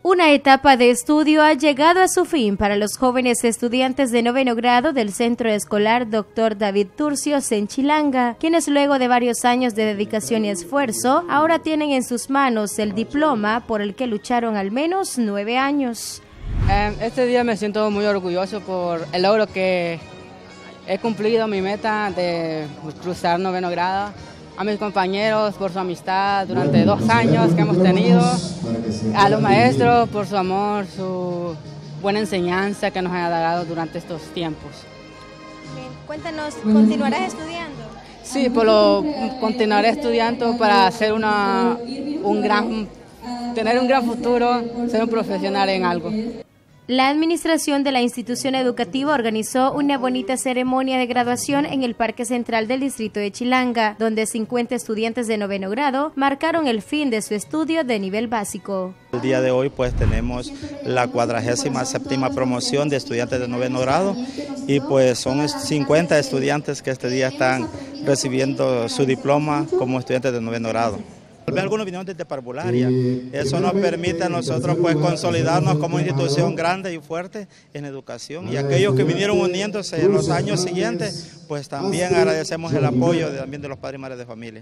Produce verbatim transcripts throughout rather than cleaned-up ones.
Una etapa de estudio ha llegado a su fin para los jóvenes estudiantes de noveno grado del Centro Escolar doctor David Turcios en Chilanga, quienes luego de varios años de dedicación y esfuerzo, ahora tienen en sus manos el diploma por el que lucharon al menos nueve años. Este día me siento muy orgulloso por el logro que he cumplido, mi meta de cruzar noveno grado. A mis compañeros por su amistad durante dos años que hemos tenido, a los maestros por su amor, su buena enseñanza que nos ha dado durante estos tiempos. Bien, cuéntanos, ¿continuarás estudiando? Sí, por lo, continuaré estudiando para hacer una, un gran, tener un gran futuro, ser un profesional en algo. La administración de la institución educativa organizó una bonita ceremonia de graduación en el Parque Central del distrito de Chilanga, donde cincuenta estudiantes de noveno grado marcaron el fin de su estudio de nivel básico. El día de hoy pues tenemos la cuadragésima séptima promoción de estudiantes de noveno grado y pues son cincuenta estudiantes que este día están recibiendo su diploma como estudiantes de noveno grado. Algunos vinieron desde parvularia, eso nos permite a nosotros pues consolidarnos como institución grande y fuerte en educación, y aquellos que vinieron uniéndose en los años siguientes, pues también agradecemos el apoyo de, también de los padres y madres de familia.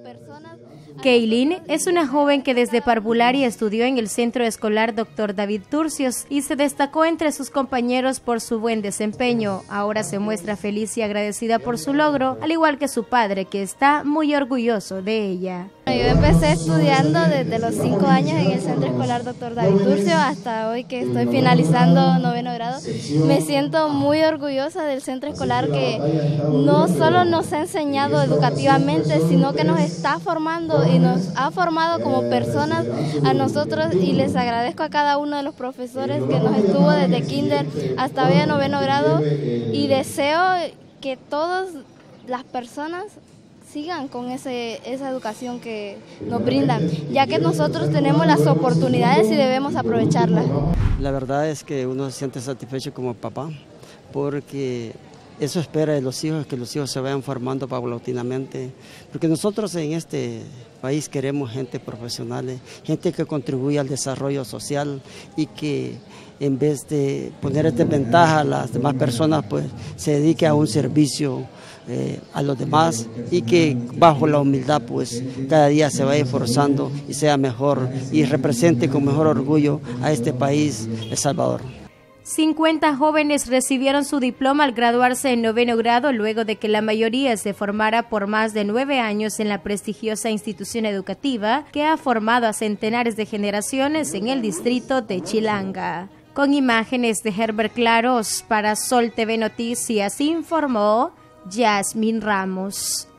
Kaylin es una joven que desde parvularia estudió en el Centro Escolar doctor David Turcios y se destacó entre sus compañeros por su buen desempeño. Ahora se muestra feliz y agradecida por su logro, al igual que su padre, que está muy orgulloso de ella. Yo empecé estudiando desde los cinco años en el Centro Escolar doctor David Turcios hasta hoy que estoy finalizando noveno grado. Me siento muy orgullosa del centro escolar que no solo nos ha enseñado educativamente, sino que nos está formando y nos ha formado como personas a nosotros, y les agradezco a cada uno de los profesores que nos estuvo desde kinder hasta hoy a noveno grado, y deseo que todas las personas sigan con ese, esa educación que nos brindan, ya que nosotros tenemos las oportunidades y debemos aprovecharlas. La verdad es que uno se siente satisfecho como papá, porque eso espera de los hijos, que los hijos se vayan formando paulatinamente, porque nosotros en este país queremos gente profesional, gente que contribuya al desarrollo social y que en vez de poner esta ventaja a las demás personas, pues se dedique a un servicio eh, a los demás, y que bajo la humildad pues cada día se vaya esforzando y sea mejor y represente con mejor orgullo a este país, El Salvador. cincuenta jóvenes recibieron su diploma al graduarse en noveno grado, luego de que la mayoría se formara por más de nueve años en la prestigiosa institución educativa que ha formado a centenares de generaciones en el distrito de Chilanga. Con imágenes de Herbert Claros para Sol T V Noticias informó Yasmin Ramos.